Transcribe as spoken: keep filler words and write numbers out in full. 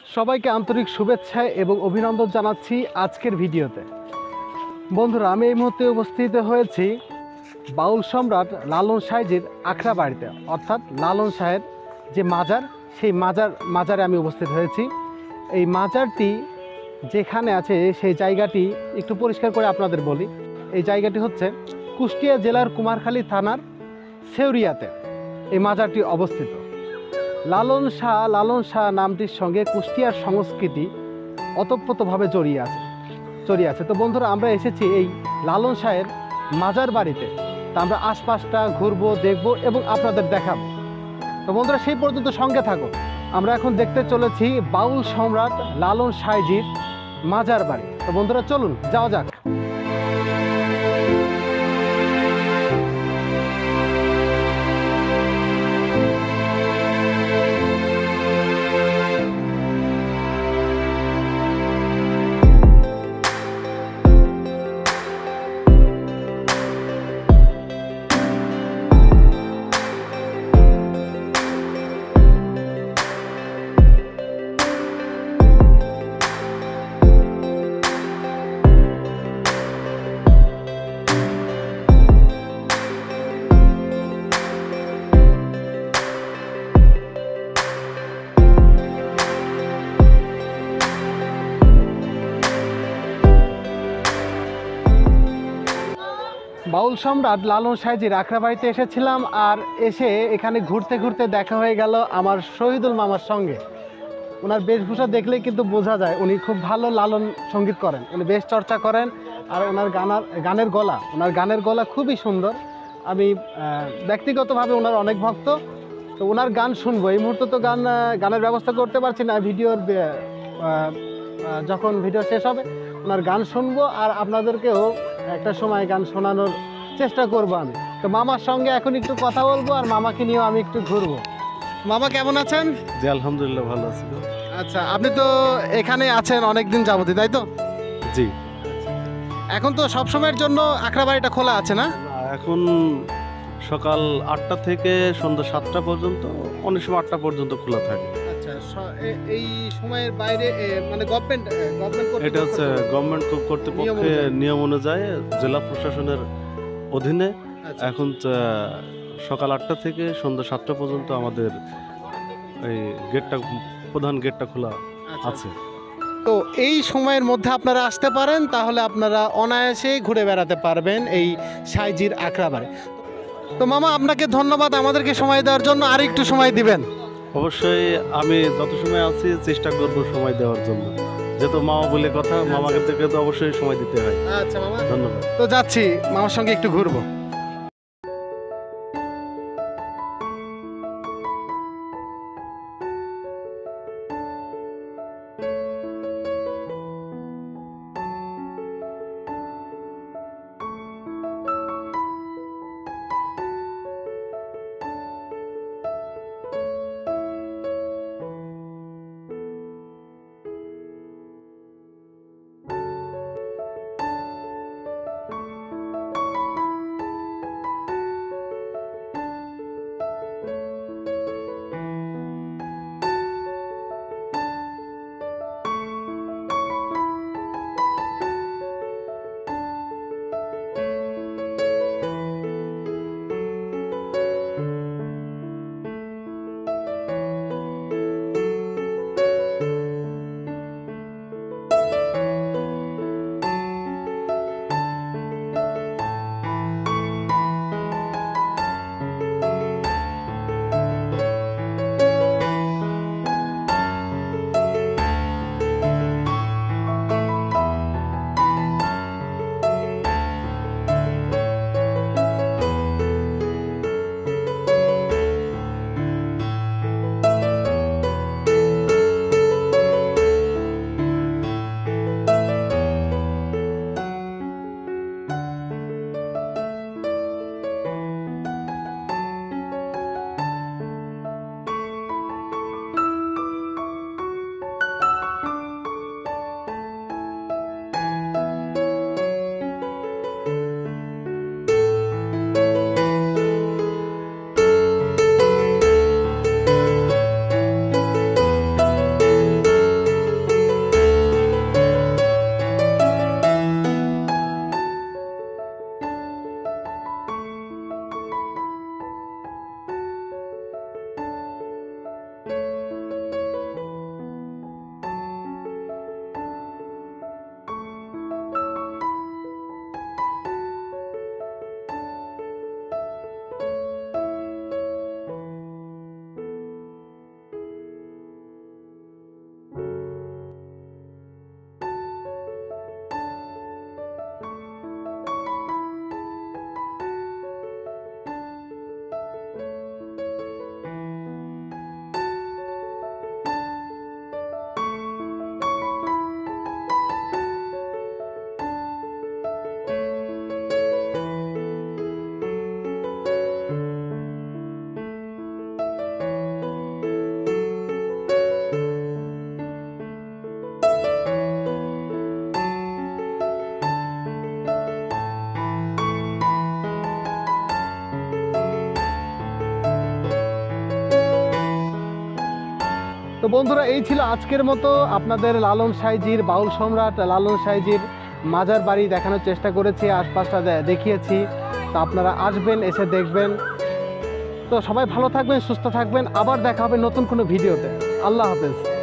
সবাইকে আন্তরিক শুভেচ্ছা এবং অভিনন্দন জানাচ্ছি আজকের ভিডিওতে। বন্ধুরা, আমি এই মুহূর্তে উপস্থিত হয়েছি বাউল সম্রাট লালন সাহের আখড়া বাড়িতে, অর্থাৎ লালন সাহের যে মাজার, সেই মাজার মাজারে আমি উপস্থিত হয়েছি। এই মাজারটি যেখানে আছে সেই জায়গাটি একটু পরিষ্কার করে আপনাদের বলি। এই জায়গাটি হচ্ছে কুষ্টিয়া জেলার কুমারখালী থানার সেওরিয়াতে এই মাজারটি অবস্থিত। লালন শাহ লালন শাহ নামটির সঙ্গে কুষ্টিয়ার সংস্কৃতি ওতপ্রোতভাবে জড়িয়ে আছে জড়িয়ে আছে তো বন্ধুরা, আমরা এসেছি এই লালন শাহের মাজার বাড়িতে। তা আমরা আশপাশটা ঘুরবো, দেখবো এবং আপনাদের দেখাবো। তো বন্ধুরা, সেই পর্যন্ত সঙ্গে থাকো। আমরা এখন দেখতে চলেছি বাউল সম্রাট লালন সাহের মাজার বাড়ি। তো বন্ধুরা, চলুন যাওয়া যাক। বাউল সম্রাট লালন সাহের আখড়া বাড়িতে এসেছিলাম, আর এসে এখানে ঘুরতে ঘুরতে দেখা হয়ে গেল আমার শহীদুল মামার সঙ্গে। ওনার বেশভূষা দেখলেই কিন্তু বোঝা যায় উনি খুব ভালো লালন সঙ্গীত করেন, উনি বেশ চর্চা করেন। আর ওনার গানার গানের গলা ওনার গানের গলা খুবই সুন্দর। আমি ব্যক্তিগতভাবে ওনার অনেক ভক্ত। তো ওনার গান শুনবো। এই মুহূর্তে তো গান গানের ব্যবস্থা করতে পারছি না, ভিডিওর যখন ভিডিও শেষ হবে ওনার গান শুনবো, আর আপনাদেরকেও একটা সময় গান শোনানোর চেষ্টা করব আমি। তো মামার সঙ্গে এখন একটু কথা বলবো, আর মামাকে নিয়েও আমি একটু ঘুরবো। মামা, কেমন আছেন? জি, আলহামদুলিল্লাহ ভালো আছি। আচ্ছা, আপনি তো এখানে আছেন অনেকদিন যাবতই, তাই তো? জি। এখন তো সব সময়ের জন্য আখড়া বাড়িটা খোলা আছে না? এখন সকাল আটটা থেকে সন্ধ্যা সাতটা পর্যন্ত, অনেক সময় আটটা পর্যন্ত খোলা থাকে। আচ্ছা, এই সময়ের বাইরে মানে গভর্নমেন্ট গভর্নমেন্ট এটা হচ্ছে গভর্নমেন্ট কর্তৃপক্ষের নিয়ম অনুযায়ী জেলা প্রশাসনের অধীনে এখন সকাল আটটা থেকে সন্ধ্যা সাতটা পর্যন্ত আমাদের এই গেটটা, প্রধান গেটটা খোলা আছে। তো এই সময়ের মধ্যে আপনারা আসতে পারেন, তাহলে আপনারা অনায়াসে ঘুরে বেড়াতে পারবেন এই সাহের আখড়া বাড়ি। তো মামা, আপনাকে ধন্যবাদ আমাদেরকে সময় দেওয়ার জন্য। আর একটু সময় দিবেন? অবশ্যই, আমি যত সময় আছি চেষ্টা করব সময় দেওয়ার জন্য, যেহেতু মামা বলে কথা, মামাকে থেকে তো অবশ্যই সময় দিতে হয়। আচ্ছা মামা, ধন্যবাদ। তো যাচ্ছি, মামার সঙ্গে একটু ঘুরবো। তো বন্ধুরা, এই ছিল আজকের মতো আপনাদের লালন সাইজির বাউল সম্রাট লালন সাইজির মাজার বাড়ি দেখানোর চেষ্টা করেছি, আশপাশটা দেখিয়েছি। তো আপনারা আসবেন, এসে দেখবেন। তো সবাই ভালো থাকবেন, সুস্থ থাকবেন, আবার দেখা হবে নতুন কোনো ভিডিওতে। আল্লাহ হাফেজ।